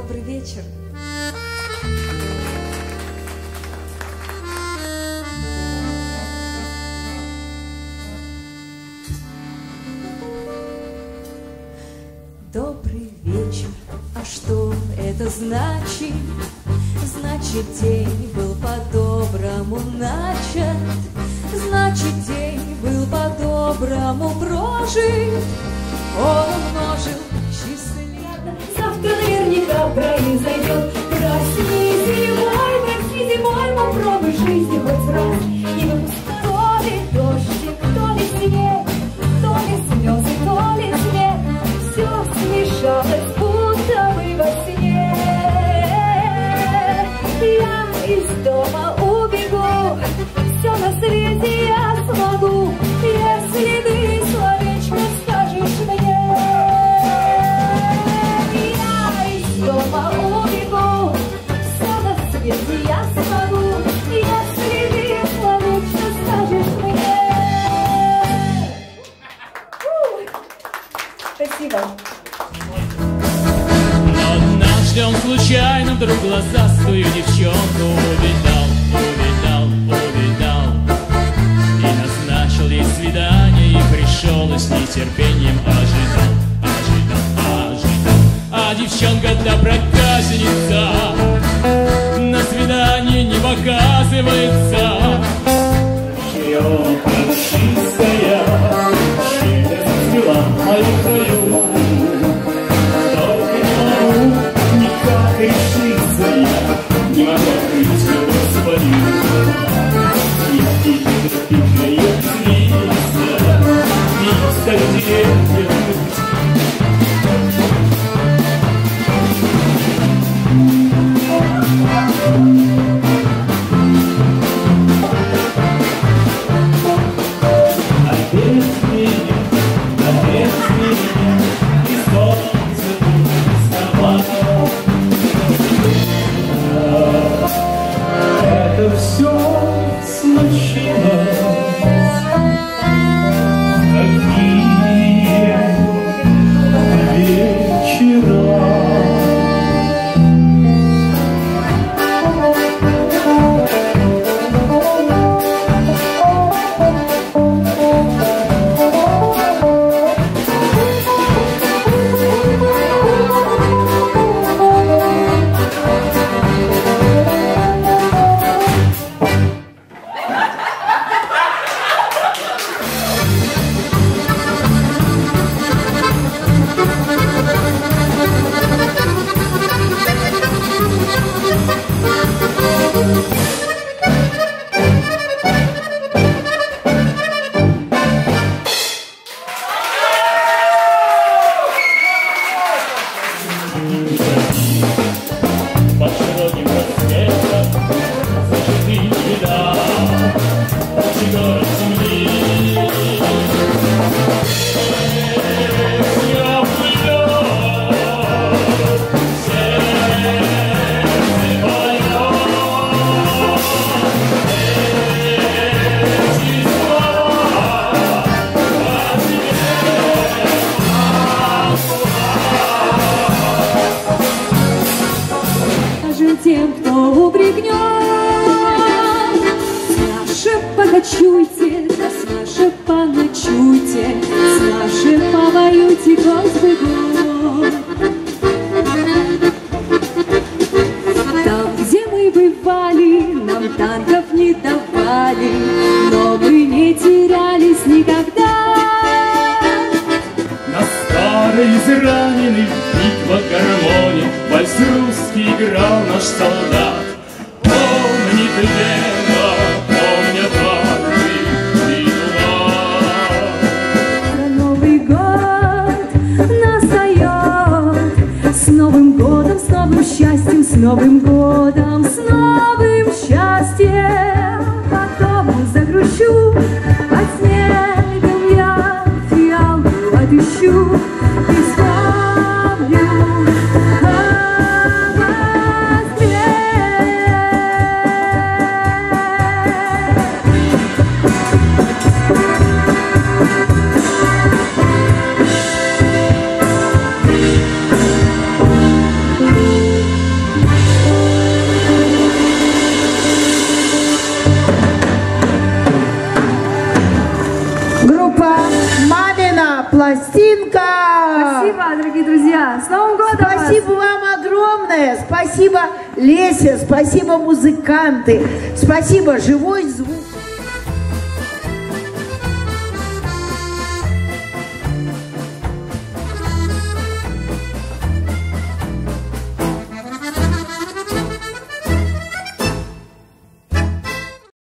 Добрый вечер. Добрый вечер. А что это значит? Значит, день был по-доброму начат. Значит, день был по-доброму прожит. Он умножил счастливо. Завтра наверняка произойдет. Прости, зимой, попробуй жизни хоть раз. И выпуск то ли дождик, то ли снег, то ли слезы, то ли смех. Все смешалось, будто бы во сне. Я из дома убегу, все на свете я смогу, если ты словечко скажешь мне. Я из дома убегу, все на свете я смогу, если ты словечко скажешь мне. Спасибо. Однажды он случайно вдруг глазастую девчонку увидал и назначил ей свидание, и пришел и с нетерпением ожидал. А девчонка-то проказница, на свидание не показывается. Чья-то чистая, чья-то зацвела в моем краю. Никак решиться я не могу открыть свою. Я тихо-тихо длится, и столетия путь. Это все случилось, какие вечера. Под широким рассветом зажжены цвета, общий город земли. Тем, кто упрекнет, с нашим покачуйте, да с нашим поночуйте, с нашим повоюйте, Господь. Там, где мы бывали, нам танков не давали, но мы не терялись никогда. На старой израненной битва гармонии вальс русский играл наш солдат. Помнит лето, помнят парни и луна. За Новый год нас зовет, с Новым годом, с новым счастьем, с Новым годом, с новым счастьем. Потом загрущу, под снегом я фиалку отыщу и вспомню о Москве. пластинка. Спасибо, дорогие друзья. С Новым годом Спасибо вас. вам огромное. Спасибо, Леся. Спасибо, музыканты. Спасибо, живой звук.